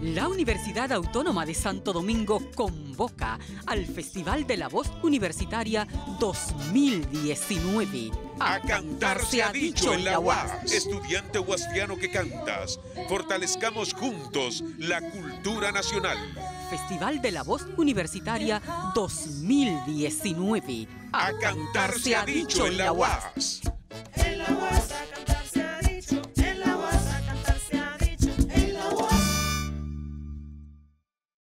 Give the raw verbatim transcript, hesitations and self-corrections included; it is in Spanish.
La Universidad Autónoma de Santo Domingo convoca al Festival de la Voz Universitaria dos mil diecinueve. A cantar se ha dicho en la U A S. Estudiante huastiano que cantas, fortalezcamos juntos la cultura nacional. Festival de la Voz Universitaria dos mil diecinueve. A cantar se ha dicho en la U A S.